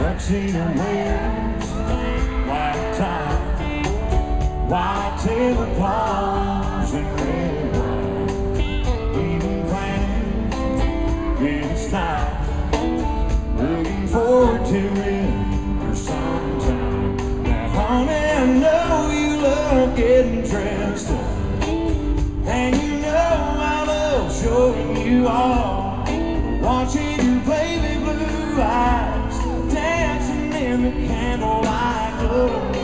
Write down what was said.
tuxedo wears, white tie, white tablecloths and red wine. Even planning this night, looking forward to it for some time. Now honey, I know you love getting dressed up, and you know I love showing you all, watching your baby blue eyes dancing in the candlelight glow.